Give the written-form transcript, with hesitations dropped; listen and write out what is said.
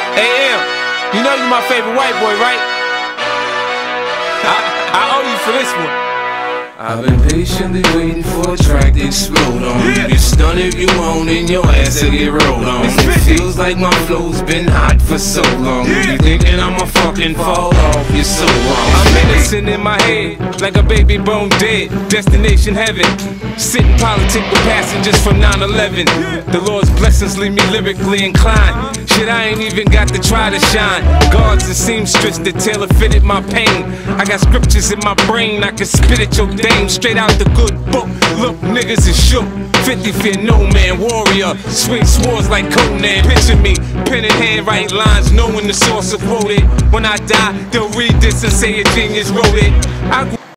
Hey, M, you know you my favorite white boy, right? I owe you for this one. I've been patiently waiting for a track to explode on. You can stun if you want and your ass will get rolled on. It feels like my flow's been hot for so long. You thinking I'ma fucking fall off, you're so wrong. I'm innocent in my head, like a baby bone dead. Destination heaven, sitting politic with passengers from 9/11. The Lord's blessings leave me lyrically inclined. Shit, I ain't even got to try to shine. Guards and seamstress that tailor fitted my pain. I got scriptures in my brain, I can spit at your dame straight out the good book. Look, niggas is shook. 50 fear no man, warrior. Swing swords like Conan. Picture me, pen in hand, write lines, knowing the source of quote it. When I die, they'll read this and say a genius wrote it.